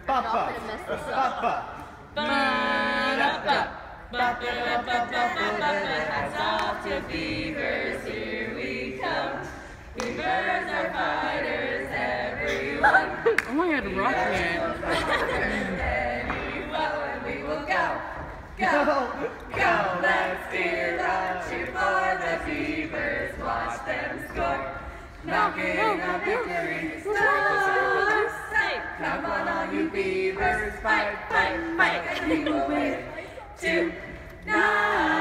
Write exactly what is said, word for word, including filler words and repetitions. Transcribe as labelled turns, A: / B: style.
A: Papa. Papa.
B: Hats off to Beavers, here we come. Beavers are fighters, everyone.
C: Oh my God, rock man.
B: Anyone, we will go. Go, go, let's get up, cheer for the Beavers, watch them score. Knocking on victory, stars. Come on, all you Beavers, fight, fight, fight, and we will win tonight.